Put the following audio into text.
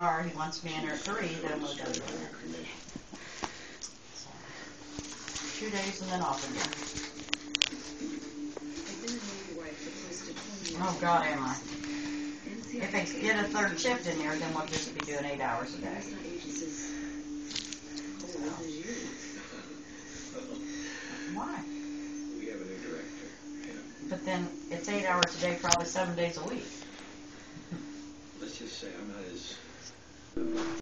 Or he wants me in at 3, then we'll go to dinner. So, 2 days and then off again. Oh God, am I. If they get a third shift in there, then we'll just be doing 8 hours a day. So. Why? We have a new director. But then it's 8 hours a day, probably 7 days a week. Let's just say I'm not as